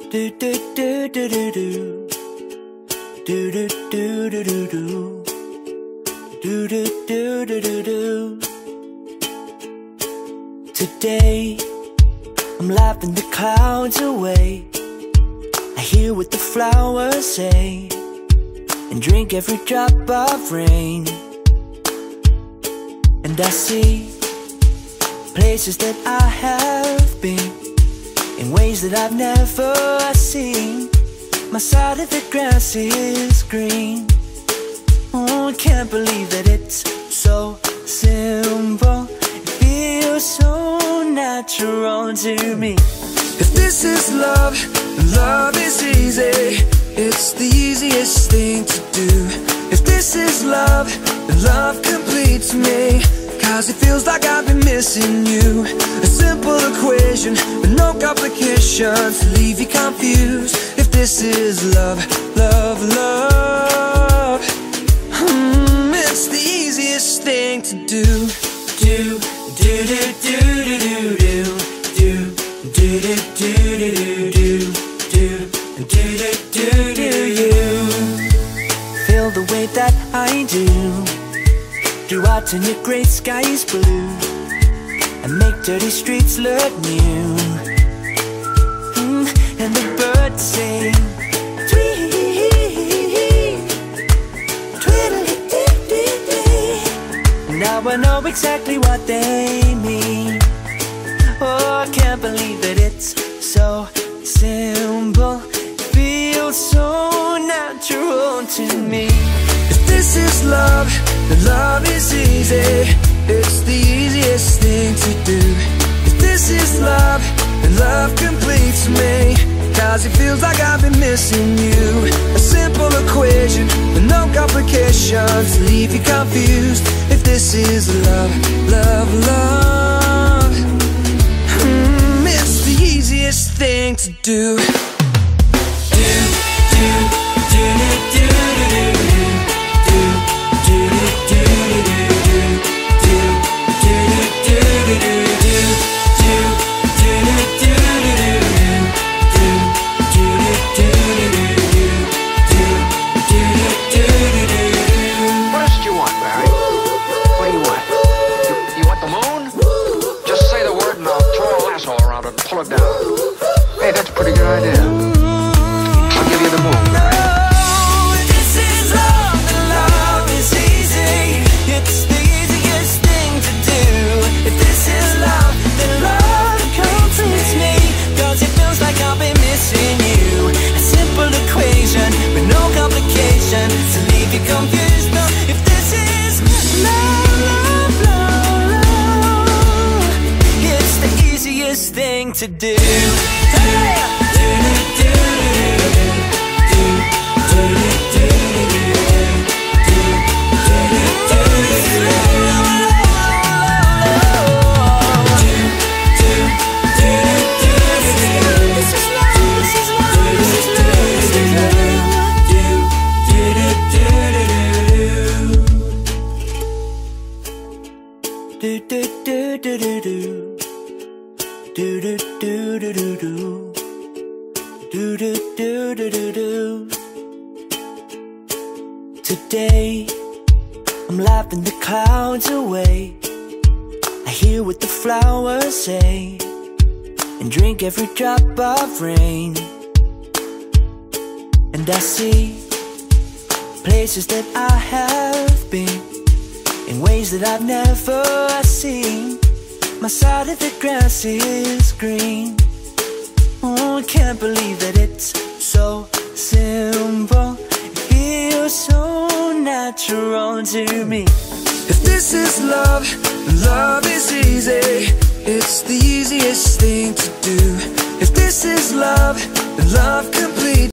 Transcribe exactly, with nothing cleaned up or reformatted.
Do do do do do do. Do do do do do do. Do do do do do do. Today I'm laughing the clouds away. I hear what the flowers say and drink every drop of rain. And I see places that I have been in ways that I've never seen. My side of the grass is green. Oh, I can't believe that it's so simple. It feels so natural to me. If this is love, love is easy. It's the easiest thing to do. If this is love, love completes me. Cause it feels like I've been missing you. A simple equation with no complications to leave you confused. If this is love, love, love, hmm, it's the easiest thing to do. Do, do, do, do, do, do, do. Do, do, do, do, do, do. Do, do, do, do, do, you. Feel the way that I do. Do I turn your gray skies blue and make dirty streets look new? Mm, and the birds sing tweet, tweedledee. Now I know exactly what they mean. Oh, I can't believe that it's so simple. It feels so natural to me. If this is love, then love is easy. It's the easiest thing to do. If this is love, then love completes me. Cause it feels like I've been missing you. A simple equation with no complications to leave you confused. If this is love, love, love, hmm, it's the easiest thing to do. Do, do, do, do, do, do, do. Pull it down. Hey, that's a pretty good idea. I'll give you the moon. No, this is love, and love is easy. It's the easiest thing to do. If this is love, then love completes me. Cause it feels like I've been missing you. A simple equation with no complication to leave you confused. No, if this is love, love, love, love, it's the easiest thing to do. Hey! Do do do do do do. Do do do do do do. Do do do do do do. Today I'm laughing the clouds away. I hear what the flowers say and drink every drop of rain. And I see places that I have been in ways that I've never seen. My side of the grass is green. Oh, I can't believe that it's so simple. It feels so natural to me. If this is love, love is easy. It's the easiest thing to do. If this is love, love complete.